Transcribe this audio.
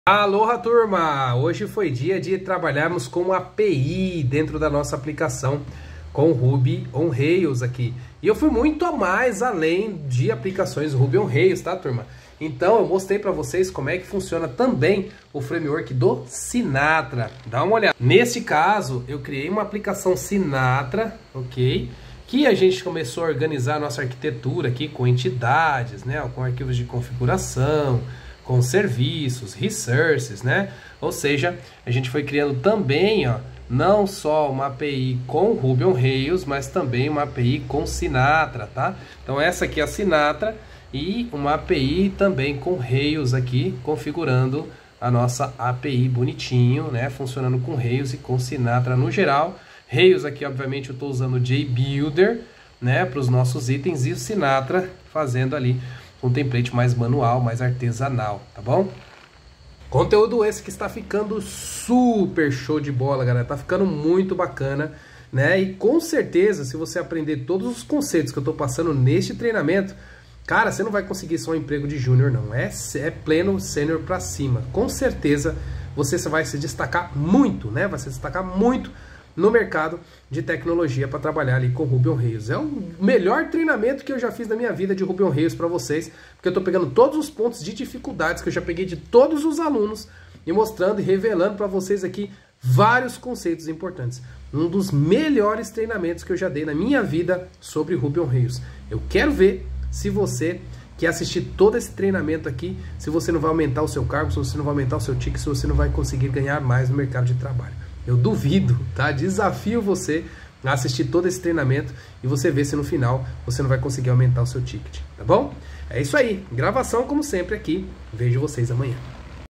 Aloha, turma! Hoje foi dia de trabalharmos com API dentro da nossa aplicação com Ruby on Rails aqui. E eu fui muito a mais além de aplicações Ruby on Rails, tá, turma? Então eu mostrei para vocês como é que funciona também o framework do Sinatra. Dá uma olhada. Neste caso, eu criei uma aplicação Sinatra, ok? Que a gente começou a organizar a nossa arquitetura aqui com entidades, né? Com arquivos de configuração, com serviços, resources, né? Ou seja, a gente foi criando também, ó, não só uma API com Ruby on Rails, mas também uma API com Sinatra, tá? Então essa aqui é a Sinatra e uma API também com Rails aqui, configurando a nossa API bonitinho, né? Funcionando com Rails e com Sinatra no geral. Rails aqui, obviamente, eu estou usando o JBuilder, né? Para os nossos itens e o Sinatra fazendo ali um template mais manual, mais artesanal, tá bom? Conteúdo esse que está ficando super show de bola, galera. Tá ficando muito bacana, né? E com certeza, se você aprender todos os conceitos que eu tô passando neste treinamento, cara, você não vai conseguir só um emprego de júnior, não. É pleno sênior pra cima. Com certeza, você vai se destacar muito, né? Vai se destacar muito no mercado de tecnologia para trabalhar ali com Ruby on Rails. É o melhor treinamento que eu já fiz na minha vida de Ruby on Rails para vocês, porque eu estou pegando todos os pontos de dificuldades que eu já peguei de todos os alunos e mostrando e revelando para vocês aqui vários conceitos importantes. Um dos melhores treinamentos que eu já dei na minha vida sobre Ruby on Rails. Eu quero ver se você que assistir todo esse treinamento aqui, se você não vai aumentar o seu cargo, se você não vai aumentar o seu ticket, se você não vai conseguir ganhar mais no mercado de trabalho. Eu duvido, tá? Desafio você a assistir todo esse treinamento e você ver se no final você não vai conseguir aumentar o seu ticket, tá bom? É isso aí, gravação como sempre aqui, vejo vocês amanhã.